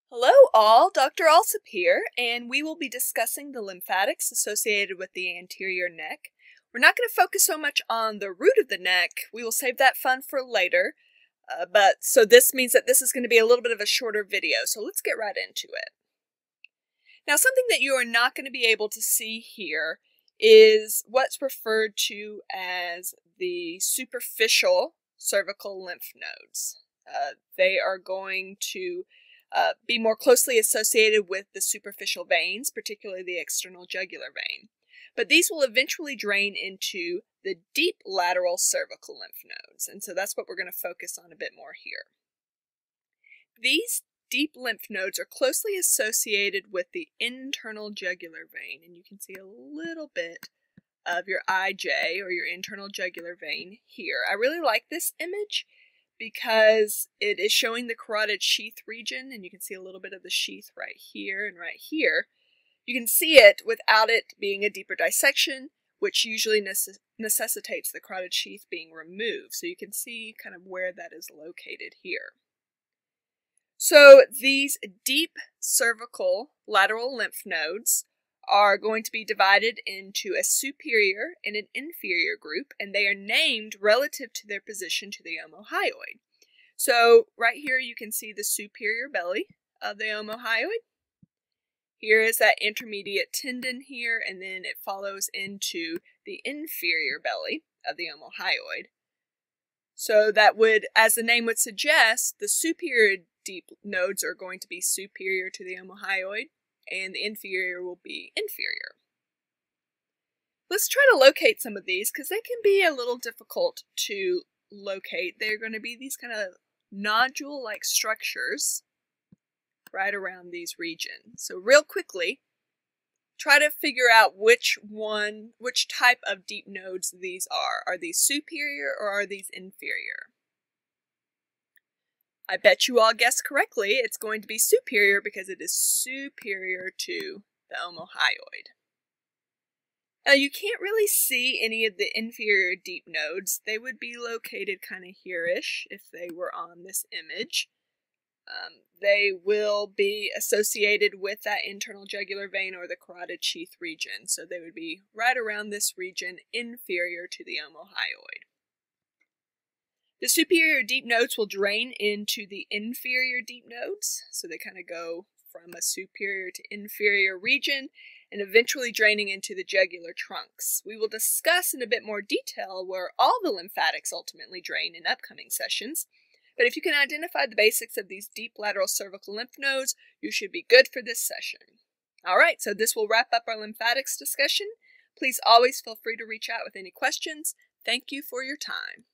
Hello all, Dr. Alsop here, and we will be discussing the lymphatics associated with the anterior neck. We're not going to focus so much on the root of the neck. We will save that fun for later, so this means that this is going to be a little bit of a shorter video, so let's get right into it. Now, something that you are not going to be able to see here is what's referred to as the superficial cervical lymph nodes. They are going to be more closely associated with the superficial veins, particularly the external jugular vein. But these will eventually drain into the deep lateral cervical lymph nodes, and so that's what we're going to focus on a bit more here. These deep lymph nodes are closely associated with the internal jugular vein, and you can see a little bit of your IJ, or your internal jugular vein, here. I really like this image because it is showing the carotid sheath region, and you can see a little bit of the sheath right here and right here. You can see it without it being a deeper dissection, which usually necessitates the carotid sheath being removed. So you can see kind of where that is located here. So these deep cervical lateral lymph nodes are going to be divided into a superior and an inferior group, and they are named relative to their position to the omohyoid. So right here you can see the superior belly of the omohyoid. Here is that intermediate tendon here, and then it follows into the inferior belly of the omohyoid. So that would, as the name would suggest, the superior deep nodes are going to be superior to the omohyoid, and the inferior will be inferior. Let's try to locate some of these because they can be a little difficult to locate. They're going to be these kind of nodule-like structures right around these regions. So real quickly, try to figure out which type of deep nodes these are. Are these superior or are these inferior? I bet you all guessed correctly. It's going to be superior because it is superior to the omohyoid. Now you can't really see any of the inferior deep nodes. They would be located kind of here-ish if they were on this image. They will be associated with that internal jugular vein or the carotid sheath region. So they would be right around this region, inferior to the omohyoid. The superior deep nodes will drain into the inferior deep nodes, so they kind of go from a superior to inferior region and eventually draining into the jugular trunks. We will discuss in a bit more detail where all the lymphatics ultimately drain in upcoming sessions, but if you can identify the basics of these deep lateral cervical lymph nodes, you should be good for this session. Alright, so this will wrap up our lymphatics discussion. Please always feel free to reach out with any questions. Thank you for your time.